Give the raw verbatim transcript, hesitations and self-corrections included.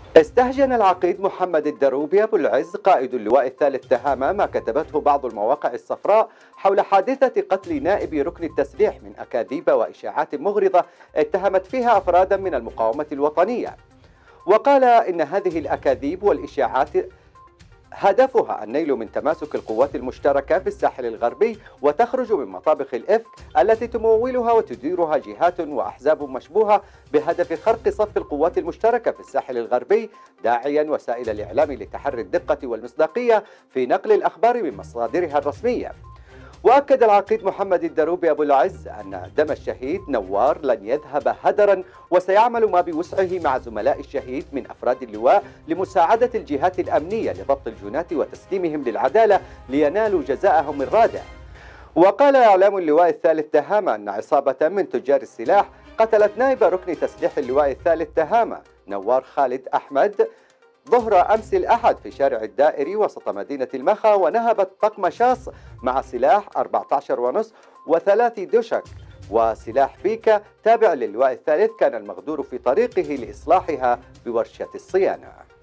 استهجن العقيد محمد الدروبي أبو العز قائد اللواء الثالث تهامة ما كتبته بعض المواقع الصفراء حول حادثة قتل نائب ركن التسليح من أكاذيب وإشاعات مغرضة اتهمت فيها أفرادا من المقاومة الوطنية. وقال إن هذه الأكاذيب والإشاعات هدفها النيل من تماسك القوات المشتركة في الساحل الغربي وتخرج من مطابخ الإفك التي تمولها وتديرها جهات وأحزاب مشبوهة بهدف خرق صف القوات المشتركة في الساحل الغربي، داعيا وسائل الإعلام لتحري الدقة والمصداقية في نقل الأخبار من مصادرها الرسمية. وأكد العقيد محمد الدروبي أبو العز أن دم الشهيد نوار لن يذهب هدرا، وسيعمل ما بوسعه مع زملاء الشهيد من أفراد اللواء لمساعدة الجهات الأمنية لضبط الجناة وتسليمهم للعدالة لينالوا جزاءهم الرادع. وقال إعلام اللواء الثالث تهامة أن عصابة من تجار السلاح قتلت نائب ركن تسليح اللواء الثالث تهامة نوار خالد أحمد ظهر أمس الأحد في شارع الدائري وسط مدينة المخا، ونهبت طقم شاص مع سلاح أربعة عشر ونصف وثلاث دشك وسلاح بيكا تابع للواء الثالث كان المغدور في طريقه لإصلاحها بورشة الصيانة.